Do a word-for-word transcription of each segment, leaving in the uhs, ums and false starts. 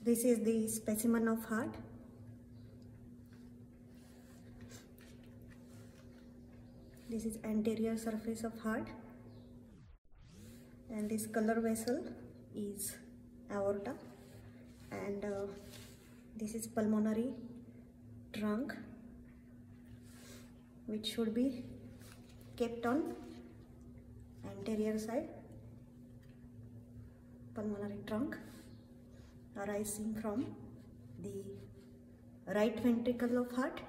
This is the specimen of heart. This is anterior surface of heart, and this color vessel is aorta, and uh, this is pulmonary trunk, which should be kept on anterior side. Pulmonary trunk arising from the right ventricle of heart.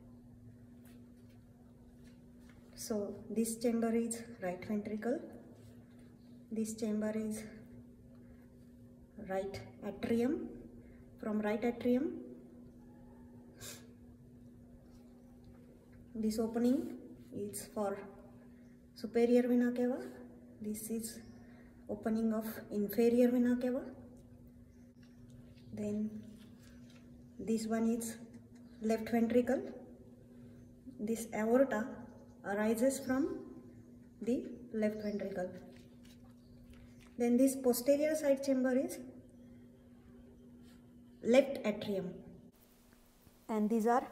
So this chamber is right ventricle, this chamber is right atrium. From right atrium, this opening is for superior vena cava, this is opening of inferior vena cava. Then this one is left ventricle. This aorta arises from the left ventricle. Then this posterior side chamber is left atrium, and these are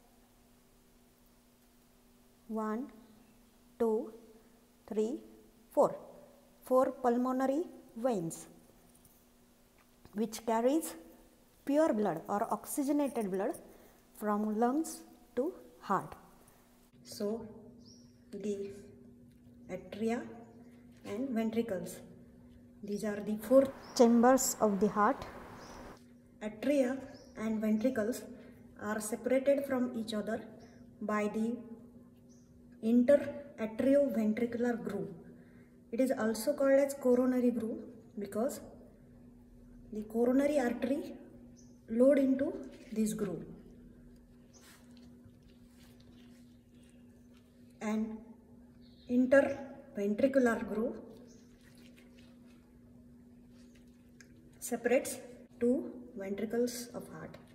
one, two, three, four. Four pulmonary veins which carries pure blood or oxygenated blood from lungs to heart. So the atria and ventricles, these are the four chambers of the heart. Atria and ventricles are separated from each other by the inter-atrioventricular groove. It is also called as coronary groove because the coronary artery load into this groove, and interventricular groove separates two ventricles of heart.